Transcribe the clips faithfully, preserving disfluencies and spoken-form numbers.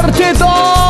Cuarteto.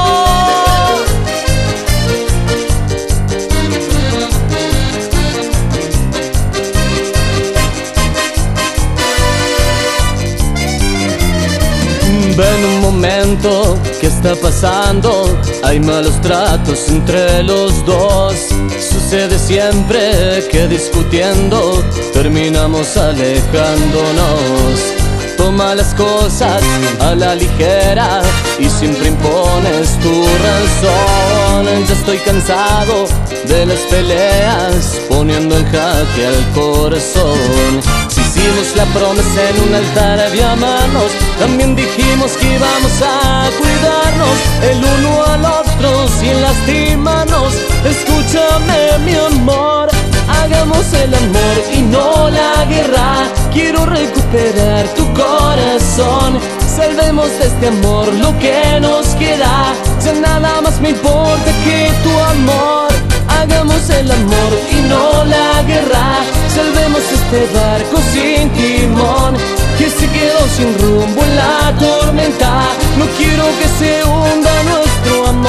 Ven un momento, ¿qué está pasando? Hay malos tratos entre los dos. Sucede siempre que discutiendo terminamos alejándonos. Toma las cosas a la ligera y siempre impones tu razón. Ya estoy cansado de las peleas, poniendo en jaque al corazón. Si hicimos la promesa en un altar de amarnos, también dijimos que íbamos a cuidarnos el uno al otro sin lastimarnos. Escúchame, mi amor, hagamos el amor y no la guerra. Quiero recuperar tu corazón. Salvemos de este amor lo que nos queda. Ya nada más me importa que tu amor. Hagamos el amor y no la guerra. Salvemos este barco sin timón, que se quedó sin rumbo en la tormenta. No quiero que se hunda nuestro amor.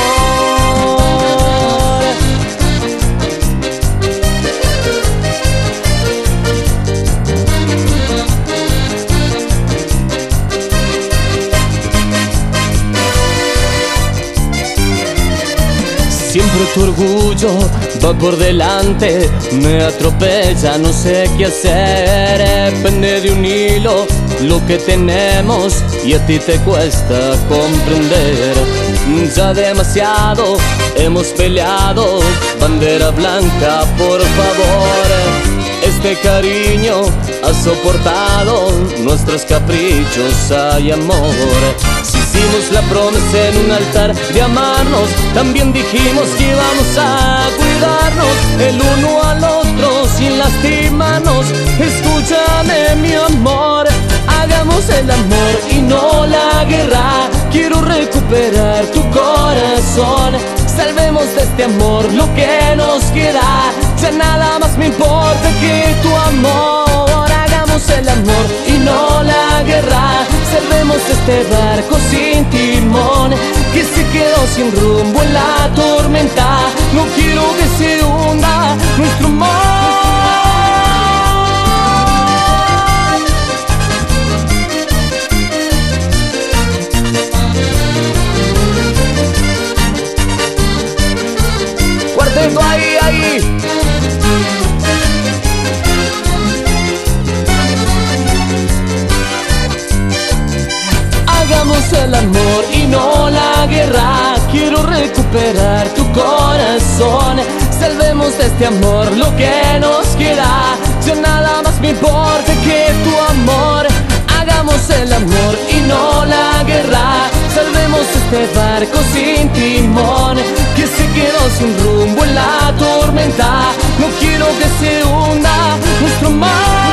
Siempre tu orgullo va por delante, me atropella, no sé qué hacer. Pende de un hilo lo que tenemos y a ti te cuesta comprender. Ya demasiado hemos peleado, bandera blanca, por favor. Este cariño ha soportado nuestros caprichos, hay amor. Si hicimos la promesa en un altar de amarnos, también dijimos que íbamos a cuidarnos el uno al otro sin lastimarnos. Escúchame, mi amor, hagamos el amor y no la guerra. Quiero recuperar tu corazón. Salvemos de este amor lo que nos queda. Ya nada más me importa que tu amor. Hagamos el amor y no la guerra. Salvemos este barco sin timón, que se quedó sin rumbo en la tormenta. No quiero que se hunda nuestro amor. Cuarteto, ahí, ahí. Hagamos el amor y no la guerra. Quiero recuperar tu corazón. Salvemos de este amor lo que nos queda. Ya nada más me importa que tu amor. Hagamos el amor y no la guerra. Salvemos este barco sin timón, que se quedó sin rumbo en la tormenta. No quiero que se hunda nuestro mar.